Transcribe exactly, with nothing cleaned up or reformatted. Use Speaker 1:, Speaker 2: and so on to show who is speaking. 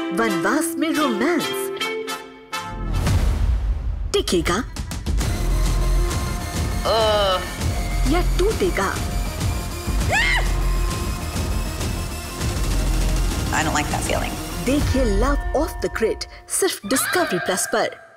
Speaker 1: वनवास में रोमांस टिकेगा
Speaker 2: uh.
Speaker 1: या टूटेगा?
Speaker 2: I don't like that feeling.
Speaker 1: देखिए लव ऑफ द ग्रिड सिर्फ डिस्कवरी प्लस पर।